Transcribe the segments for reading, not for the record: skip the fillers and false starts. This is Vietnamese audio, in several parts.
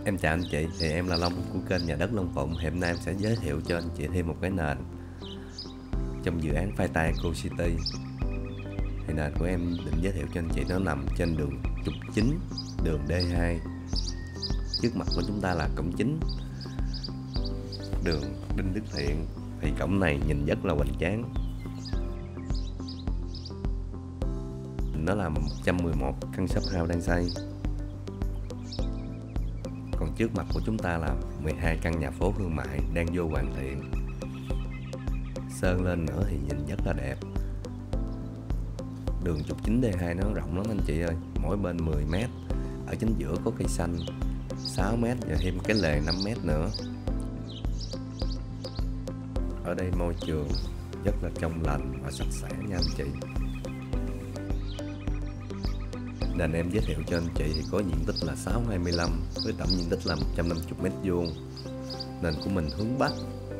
Em chào anh chị, thì em là Long của kênh Nhà đất Long Phụng. Hôm nay em sẽ giới thiệu cho anh chị thêm một cái nền trong dự án Phai Tây Eco City. Thì nền của em định giới thiệu cho anh chị nó nằm trên đường trục chính, đường D2. Trước mặt của chúng ta là cổng chính, đường Đinh Đức Thiện. Thì cổng này nhìn rất là hoành tráng. Nó là 111 căn shop house đang xây. Còn trước mặt của chúng ta là 12 căn nhà phố thương mại đang vô hoàn thiện. Sơn lên nữa thì nhìn rất là đẹp. Đường trục chính D2 nó rộng lắm anh chị ơi, mỗi bên 10 m. Ở chính giữa có cây xanh 6 m và thêm cái lề 5 m nữa. Ở đây môi trường rất là trong lành và sạch sẽ nha anh chị. Nền em giới thiệu cho anh chị thì có diện tích là 625 với tổng diện tích là 150 m². Nền của mình hướng Bắc.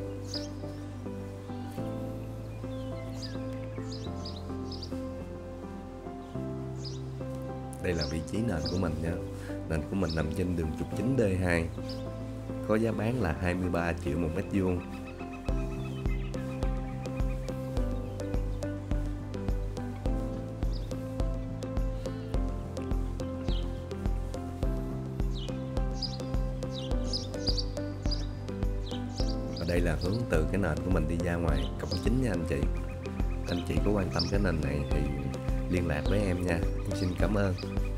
Đây là vị trí nền của mình nha. Nền của mình nằm trên đường trục chính D2. Có giá bán là 23 triệu một m². Và đây là hướng từ cái nền của mình đi ra ngoài cổng chính nha anh chị. Anh chị có quan tâm cái nền này thì liên lạc với em nha. Em xin cảm ơn.